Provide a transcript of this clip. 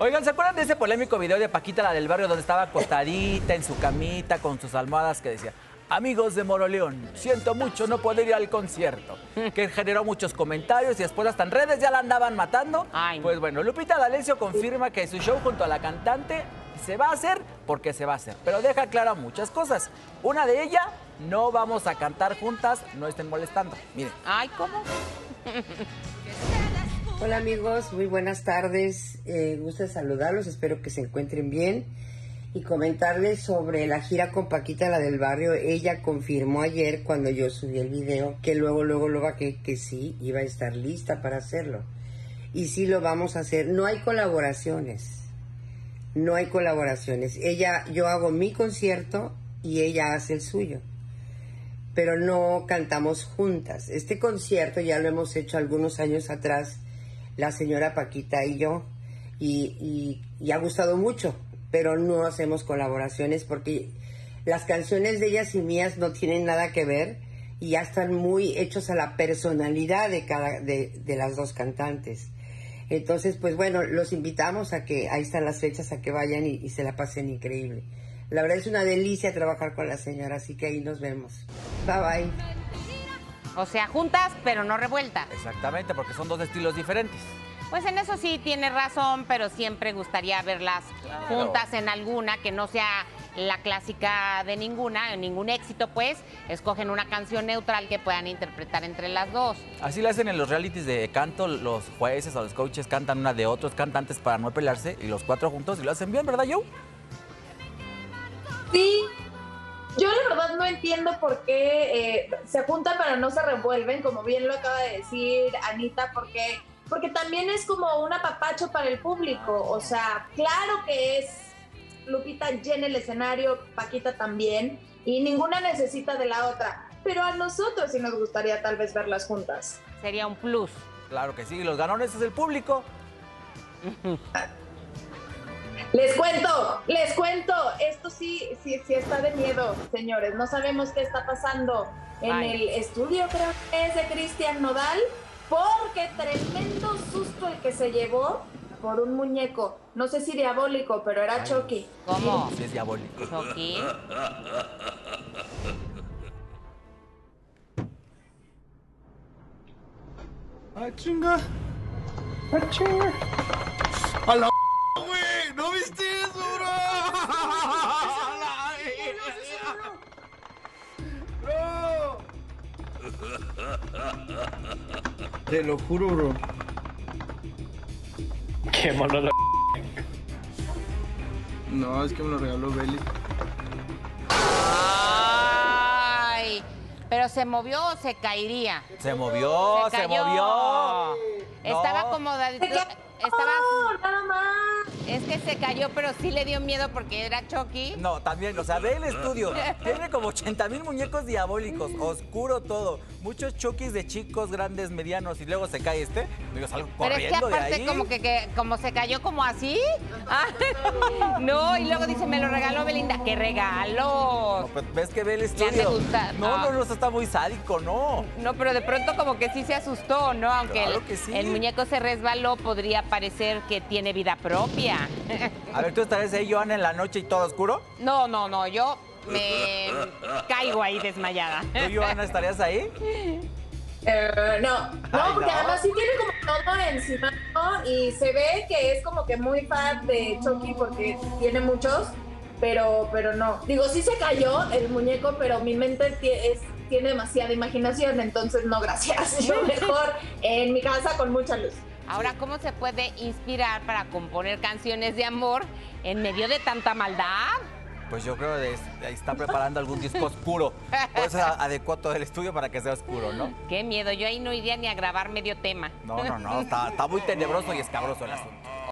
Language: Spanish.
Oigan, ¿se acuerdan de ese polémico video de Paquita, la del barrio, donde estaba acostadita en su camita con sus almohadas que decía: amigos de Moroleón, siento mucho no poder ir al concierto? Que generó muchos comentarios y después hasta en redes ya la andaban matando. Ay, no. Pues bueno, Lupita D'Alessio confirma que su show junto a la cantante se va a hacer porque se va a hacer, pero deja claro muchas cosas. Una de ellas, no vamos a cantar juntas, no estén molestando. Miren. Ay, ¿cómo? Hola amigos, muy buenas tardes. Gusto saludarlos, espero que se encuentren bien y comentarles sobre la gira con Paquita, la del barrio. Ella confirmó ayer cuando yo subí el video que luego que sí iba a estar lista para hacerlo. Y sí lo vamos a hacer. No hay colaboraciones. Yo hago mi concierto y ella hace el suyo. Pero no cantamos juntas. Este concierto ya lo hemos hecho algunos años atrás, la señora Paquita y yo, y ha gustado mucho, pero no hacemos colaboraciones porque las canciones de ellas y mías no tienen nada que ver y ya están muy hechos a la personalidad de las dos cantantes. Entonces, pues bueno, los invitamos a que, ahí están las fechas, a que vayan y se la pasen increíble. La verdad es una delicia trabajar con la señora, así que ahí nos vemos. Bye bye. O sea, juntas, pero no revueltas. Exactamente, porque son dos estilos diferentes. Pues en eso sí tiene razón, pero siempre gustaría verlas juntas en alguna, que no sea la clásica de ninguna, en ningún éxito, pues. Escogen una canción neutral que puedan interpretar entre las dos. Así lo hacen en los realities de canto, los jueces o los coaches cantan una de otros cantantes para no pelearse y los cuatro juntos y lo hacen bien, ¿verdad, Joe? Sí, yo la verdad no entiendo por qué se juntan pero no se revuelven, como bien lo acaba de decir Anita, porque también es como un apapacho para el público. O sea, claro que es Lupita llena el escenario, Paquita también, y ninguna necesita de la otra, pero a nosotros sí nos gustaría tal vez verlas juntas. Sería un plus. Claro que sí, los ganones es el público. Les cuento, esto sí está de miedo, señores. No sabemos qué está pasando en el estudio, creo que es de Cristian Nodal, porque tremendo susto el que se llevó por un muñeco. No sé si diabólico, pero era Chucky. ¿Cómo? Sí, es diabólico. ¿Chucky? ¡Ah, chinga! ¡Ah, chinga! ¡A la güey! ¿No viste eso, bro? ¡Bro! Te lo juro, bro. Qué mono la... No, es que me lo regaló Beli. Ay, pero ¿se movió o se caería? Se movió, se movió. Estaba No. acomodadito. Nada más. Es que se cayó, pero sí le dio miedo porque era Chucky. No, también, o sea, ve el estudio. Tiene como 80,000 muñecos diabólicos, oscuro todo. Muchos Chuckys de chicos, grandes, medianos, y luego se cae este. Digo, salgo Pero es que corriendo de aparte ahí. como se cayó como así. Ah, no, y luego dice, me lo regaló Belinda. ¿Qué regalo? No, pues, ¿ves que ve el Le estudio? han de gustar. No, está muy sádico, no. No, pero de pronto como que sí se asustó, ¿no? Aunque Claro que sí. el muñeco se resbaló, podría parecer que tiene vida propia. A ver, ¿tú estarías ahí, Joana, en la noche y todo oscuro? No, yo me caigo ahí desmayada. ¿Tú, Joana, estarías ahí? No, Ay, porque no. además sí tiene como todo encima, ¿no? Y se ve que es como que muy fan de Chucky porque tiene muchos, pero no. Digo, sí se cayó el muñeco, pero mi mente tiene demasiada imaginación, entonces no, gracias. Yo mejor en mi casa con mucha luz. Ahora, ¿cómo se puede inspirar para componer canciones de amor en medio de tanta maldad? Pues yo creo que está preparando algún disco oscuro. Por eso adecuó todo el estudio para que sea oscuro, ¿no? Qué miedo, yo ahí no iría ni a grabar medio tema. No, está muy tenebroso y escabroso el asunto.